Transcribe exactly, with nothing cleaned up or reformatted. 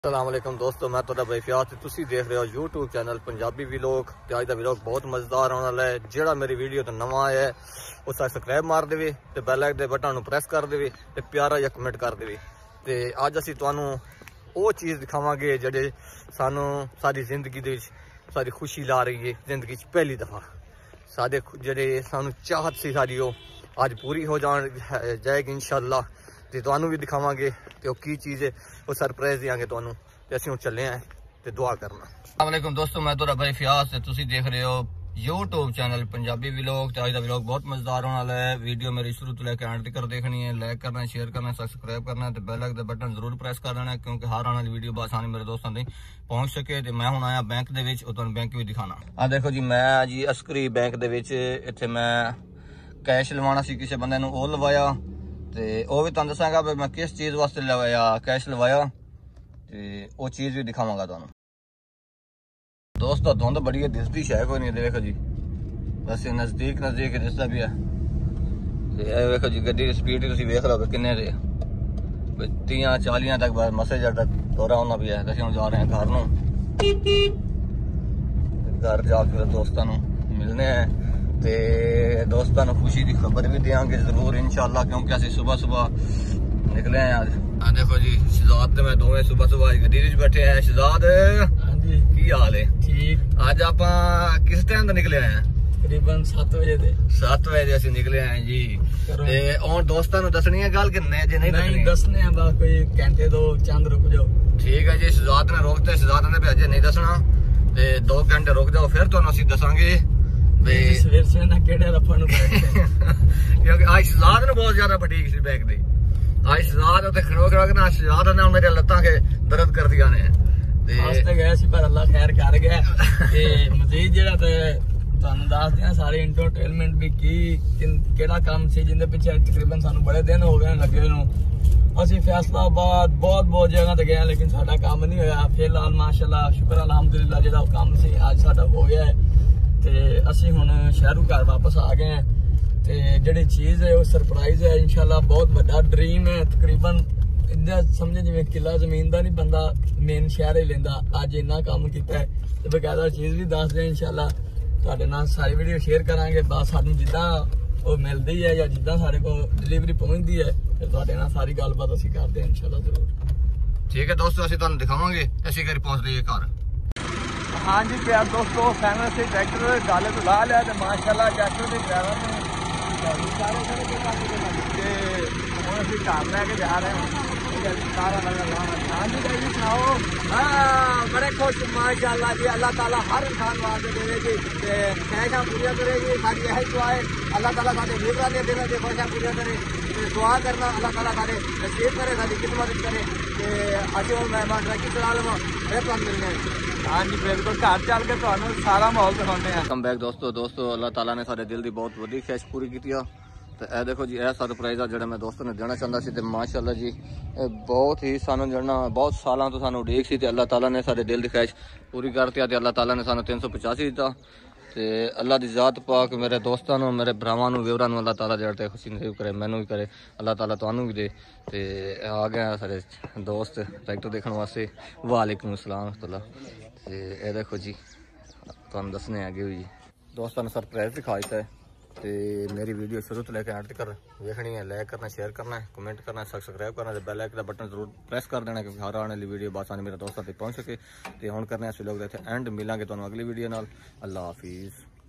अस्सलाम वालेकुम दोस्तों, मैं तुहाडा भाई फियाज ते तुसी देख रहे हो यूट्यूब चैनल पंजाबी व्लॉग। ते अज दा व्लॉग बहुत मजेदार होने वाला है। जेड़ा मेरी वीडियो तो नवा आया है उस सबसक्राइब मार देवे ते बैल आइकन दे बटन नूं प्रेस कर देवे ते प्यारा जिहा कमेंट कर देवे। ते अज असीं तुहानूं वो चीज़ दिखावांगे जेह्ड़े सानूं साडी जिंदगी दे विच सारी खुशी ला रही है। जिंदगी च पहली दफा साडे जेह्ड़े सानूं चाहत सी साडी ओह अज पूरी हो जान जाएगी इंशाअल्लाह। ते तुहानूं भी दिखावांगे ते ओह की चीज़ है, वो सरप्राइज देंगे तुहानूं। ते असीं हुण चले हैं ते दुआ करना। अस्सलाम वालेकुम दोस्तों, मैं तुहाडा भाई फियाज ते तुसी देख रहे हो यूट्यूब चैनल पंजाबी व्लॉग। ते अज दा व्लॉग बहुत मजेदार होने वाला है। वीडियो मेरी शुरू तो लेकर एंड तक देखनी है। लाइक करना, शेयर करना, सबसक्राइब करना ते बेल आइकन दा बटन जरूर प्रेस कर देना, क्योंकि हर आने वाली वीडियो बआसानी मेरे दोस्तों तक पहुंच सके। ते मैं हुण आया बैंक दे विच, तुहानूं बैंक भी दिखाना। आ देखो जी, मैं जी अस्करी बैंक दे विच इत्थे मैं कैश लवाना सी, किसी बंदे नूं ओह लवाया ते ओह भी तुहानूं दस्सांगा मैं किस चीज़ वास्ते लवाया कैश लवाया ते वो चीज़ भी दिखावांगा तुहानूं। दोस्तों धुंध बड़ी है, दिसदी शै कोई नहीं। देखो जी बस नजदीक नजदीक दिसदा भी है। देखो जी गड्डी की स्पीड तुसीं वेख लो किन्ने दे तीह चालियां तक बस मसे जट तक दौरा होना भी है। असीं हुण जा रहे हैं घर नूं, घर जाके दोस्तां नूं मिलने हैं ते दोस्तां नूं खुशी की खबर भी देंगे जरूर इंशाअल्लाह, क्योंकि असीं सुबह सुबह निकले हैं आज। हाँ देखो जी शहजाद ते मैं दोवें सुबह सुबह गड्डी विच बैठे हैं। शहजाद की हाल है? ठीक। आज आप किस टाइम तो निकले हैं? तकरीबन सात बजे दे सात बजे असीं निकले हैं जी। ते और दोस्तां नूं दसनी है गल कि नहीं जे नहीं दसनी? दसने हैं बस कोई घंटे दो चंद रुक जाओ। ठीक है जी, शहजाद ने रोकते, शहजाद ने भी अजे नहीं दसना ते दो घंटे रुक जाओ फिर तुहानूं असीं दसांगे सवेर से ना केड़े रफा नूं क्योंकि आज शहजाद ने बहुत ज्यादा फटीक सी बैग दी। आज शहजाद उत्ते खड़ो खड़ो के ना शहजाद ने मेरे लत्तां के दर्द कर दिया ने ते हस्ते गए सी, पर अल्लाह खैर कर गया। ते मजीद जेड़ा ते तुहानूं दस दियां सारे एंटरटेनमेंट भी की केड़ा काम सी जिंदे पिछे तकरीबन सानूं बड़े दिन हो गए लगे नूं। असीं फैसलाबाद बहुत बहुत जगह ते गए लेकिन साडा काम नहीं होया। फिलहाल माशाअल्लाह शुक्र अल्हम्दुलिल्लाह जेड़ा काम सी अज साडा हो गया है। ते असीं हुण शहरों घर वापस आ गए हैं। ते जेड़ी चीज़ है वो सरप्राइज है इंशाअल्लाह, बहुत बड़ा ड्रीम है। तकरीबन इदा समझे जिवें किला जमीन दा नहीं बंदा मेन शहर ही लेंदा। अज इन्ना काम कीता है ते बकायदा चीज़ भी दस दें इंशाअल्लाह। तुहाडे नाल सारी वीडियो शेयर करांगे, बस सानूं जिद्दां वो मिलदी है या जिद्दां साडे कोल डिलीवरी पहुंचदी है फिर तुहाडे नाल सारी गलबात असीं करदे हैं इंशाअल्लाह जरूर। ठीक है दोस्तों, असीं तुहानूं दिखावांगे असीं घर पहुंच रही है घर। हाँ जी प्यार दोस्तों, फैमिली से ट्रैक्टर गाले तो ला लिया तो माशाअल्लाह ट्रैक्टर के ड्राइवर ने सारे सारे घर लैके जा रहे हैं। सारा लगा। हाँ जी भाई सुनाओ। हाँ बड़े खुश माशाअल्लाह जी। अल्लाह ताला हर इंसान वास्ते देगी, ख्वाहिशां पूरियां करेगी। साडी यही दुआ है अल्लाह ताला साडे लीडरां दे दिलां दी ख्वाहिशां पूरियां करे। दुआ करना अल्लाह ताला साडे नसीब करे, साडी खिदमत करे। ते अज हुण मैं ट्रैक्टर चला लवां फिर तुहानूं मिलने। हाँ जी बिल्कुल, घर चल के तुहानूं सारा माहौल दिखाने हैं। कम बैक दोस्तों दोस्तों अल्लाह ताला ने साडे दिल दी बहुत वड्डी ख्वाहिश पूरी कीती आ। तो यह देखो जी यह सरप्राइज आ जो मैं दोस्तों ने देना चाहता सी। माशाअल्लाह जी बहुत ही सानू जड़ना बहुत सालों तो सानू उड़ीक सी। अल्लाह ताला ने सारे दिल की ख्वाहिश पूरी करती। अल्लाह ताला ने सानू तीन सौ पचासी दिता। तो अल्लाह की जात पाक मेरे दोस्तों मेरे भरावां व्यूवरां अल्लाह ताला जड़ते खुशी नसीब करे, मैनू भी करे, अल्लाह ताला तुहानू भी दे। तो आ गए सारे दोस्त ट्रैक्टर देखने वास्ते। वालेकुम अस्सलाम रहमतुल्लाह। तो यह देखो जी तुहानू दसने आगे हुई दोस्तों ने सरप्राइज दिखा दिता है। तो मेरी वीडियो शुरू तो लेकर एंड तक देखनी है। लाइक करना, शेयर करना है, कमेंट करना है, सब्सक्राइब करना है, बेल आइकन का बटन जरूर प्रेस कर देना, क्योंकि हर आने वाली वीडियो बासानी मेरे दोस्तों तक पहुंच सके। तो हुण करने हैं लोग एंड मिलेंगे तुहानू अगली वीडियो नाल। अल्लाह हाफिज़।